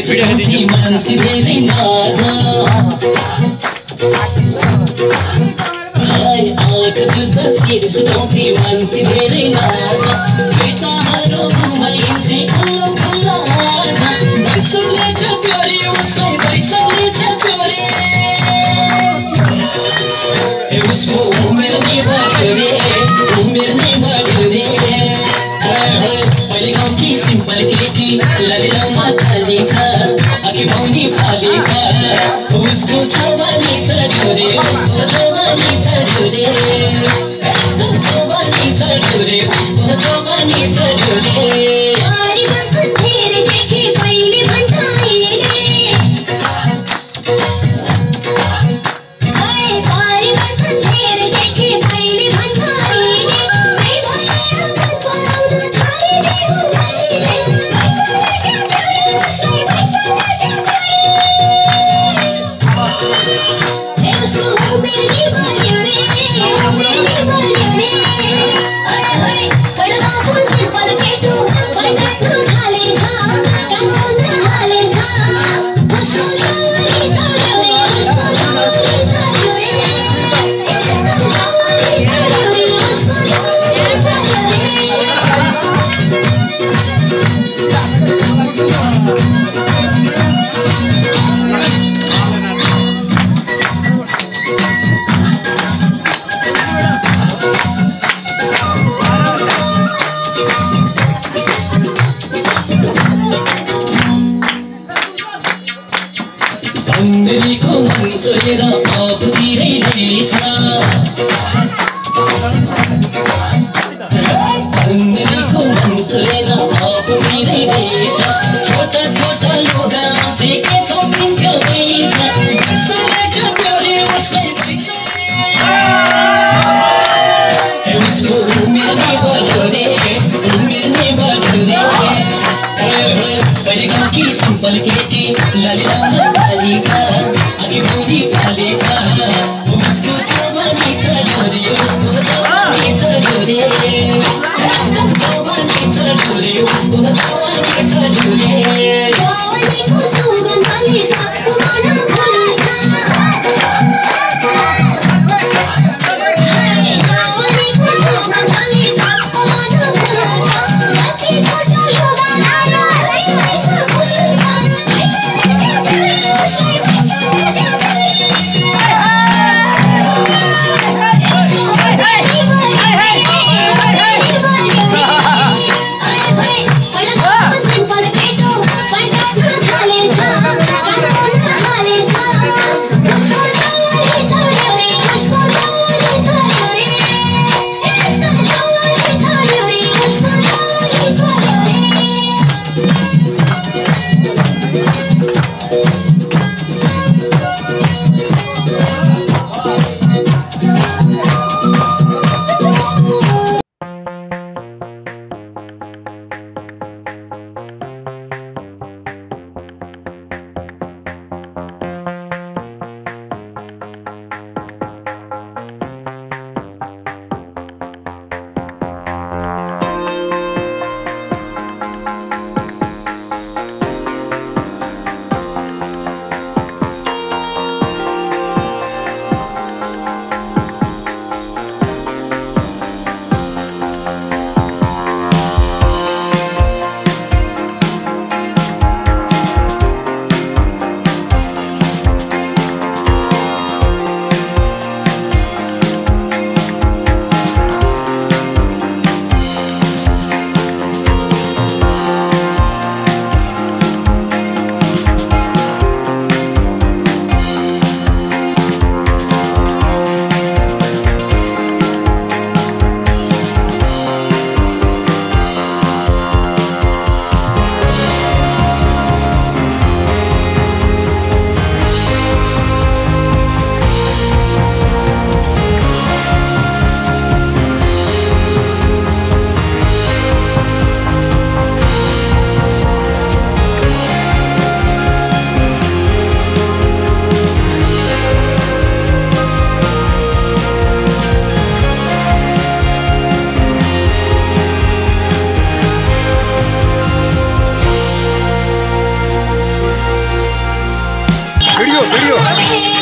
चिडाउँथे मान्थे धेरै नाता आँखा जुत्ता शिर चिडाउँथे मान्थे धेरै नाता केटाहरू घुमाइन्छे खुल्ला खुल्ला आजा भैँसले चप्यो रे उसलाई भैँसले चप्यो रे उसको उमेर नै बढ्यो रे उमेर नै बढ्यो रे अहिले गाउँकी सिम्पल केटी लालीलाउमा थालेछ अघि पाउने फालेछ उसको जवानी चढ्यो रे उसको जवानी चढ्यो रे उसको जवानी चढ्यो रे उसको जवानी चढ्यो रे भिडियो